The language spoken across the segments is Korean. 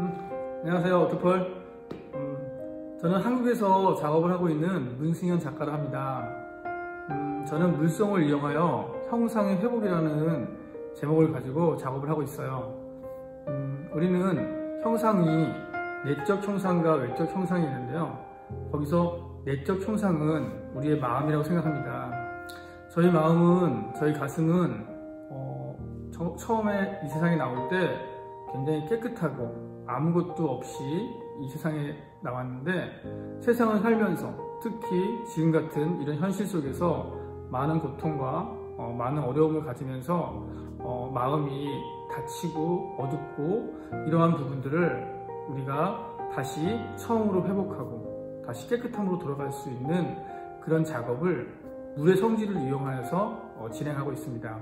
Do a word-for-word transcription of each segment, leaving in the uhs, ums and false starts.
음, 안녕하세요, 오토폴. 음, 저는 한국에서 작업을 하고 있는 문승현 작가라 합니다. 음, 저는 물성을 이용하여 형상의 회복이라는 제목을 가지고 작업을 하고 있어요. 음, 우리는 형상이 내적 형상과 외적 형상이 있는데요. 거기서 내적 형상은 우리의 마음이라고 생각합니다. 저희 마음은, 저희 가슴은 어, 저, 처음에 이 세상에 나올 때 굉장히 깨끗하고 아무것도 없이 이 세상에 나왔는데, 세상을 살면서 특히 지금 같은 이런 현실 속에서 많은 고통과 어, 많은 어려움을 가지면서 어, 마음이 다치고 어둡고 이러한 부분들을 우리가 다시 처음으로 회복하고 다시 깨끗함으로 돌아갈 수 있는 그런 작업을 물의 성질을 이용하여서 어, 진행하고 있습니다.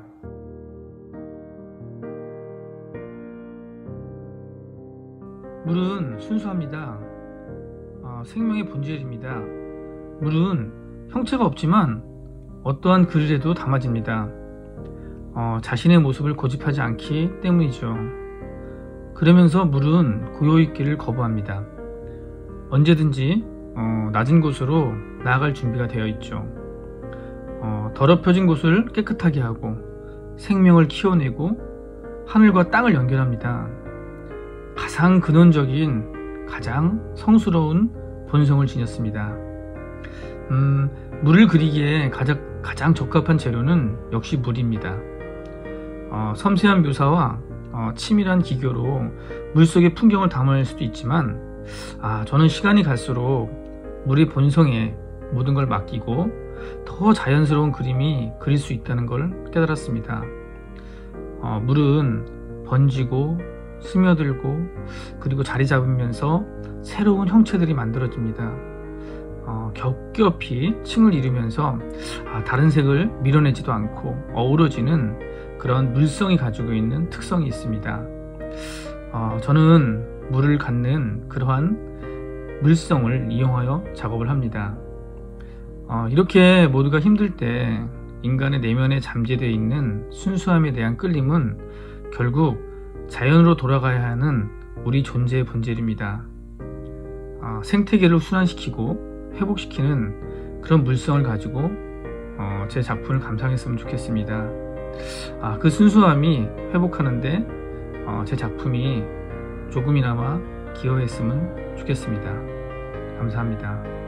물은 순수합니다. 어, 생명의 본질입니다. 물은 형체가 없지만 어떠한 그릇에도 담아집니다. 어, 자신의 모습을 고집하지 않기 때문이죠. 그러면서 물은 고요있기를 거부합니다. 언제든지 어, 낮은 곳으로 나아갈 준비가 되어 있죠. 어, 더럽혀진 곳을 깨끗하게 하고 생명을 키워내고 하늘과 땅을 연결합니다. 가장 근원적인, 가장 성스러운 본성을 지녔습니다. 음, 물을 그리기에 가장, 가장 적합한 재료는 역시 물입니다. 어, 섬세한 묘사와 어, 치밀한 기교로 물속의 풍경을 담아낼 수도 있지만, 아, 저는 시간이 갈수록 물의 본성에 모든 걸 맡기고 더 자연스러운 그림이 그릴 수 있다는 걸 깨달았습니다. 어, 물은 번지고 스며들고 그리고 자리 잡으면서 새로운 형체들이 만들어집니다. 어, 겹겹이 층을 이루면서 아, 다른 색을 밀어내지도 않고 어우러지는 그런 물성이 가지고 있는 특성이 있습니다. 어, 저는 물을 갖는 그러한 물성을 이용하여 작업을 합니다. 어, 이렇게 모두가 힘들 때 인간의 내면에 잠재되어 있는 순수함에 대한 끌림은 결국 자연으로 돌아가야 하는 우리 존재의 본질입니다. 어, 생태계를 순환시키고 회복시키는 그런 물성을 가지고 어, 제 작품을 감상했으면 좋겠습니다. 아, 그 순수함이 회복하는데 어, 제 작품이 조금이나마 기여했으면 좋겠습니다. 감사합니다.